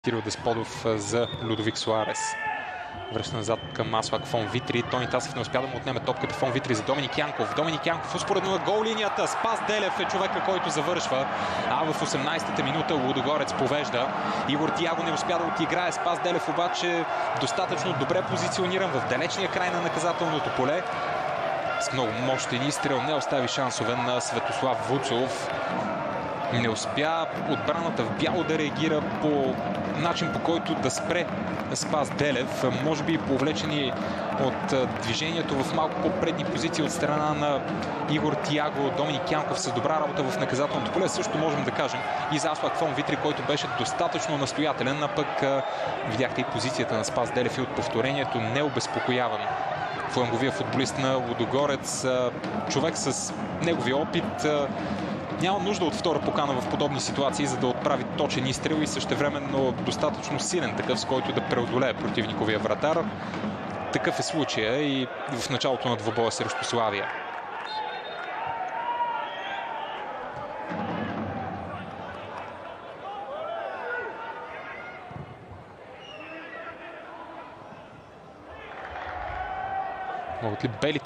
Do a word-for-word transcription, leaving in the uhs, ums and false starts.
Кирил Десподов за Людовик Суарес. Връща назад към Маслак. Фон Витри. Тони Тасев не успя да му отнеме топката. Фон Витри за Доминик Янков. Доминик Янков успоредно на гол линията. Спас Делев е човека, който завършва. А в осемнадесетата минута Лудогорец повежда. Игор Тиаго не успя да отиграе. Спас Делев обаче достатъчно добре позициониран в далечния край на наказателното поле. С много мощен изстрел не остави шансове на Светослав Вуцов. Не успя отбраната в бяло да реагира по начин, по който да спре Спас Делев. Може би повлечени от движението в малко по-предни позиции от страна на Игор Тиаго. Доминик Янков с добра работа в наказателното поле. Също можем да кажем и за Аслак Фон Витри, който беше достатъчно настоятелен, а пък видяхте и позицията на Спас Делев и от повторението необезпокояван. Фланговия футболист на Лудогорец, човек с неговия опит, няма нужда от втора покана в подобни ситуации, за да отправи точен изстрел и същевременно достатъчно силен такъв, с който да преодолее противниковия вратар. Такъв е случая и в началото на двобоя срещу Славия. Могат ли белите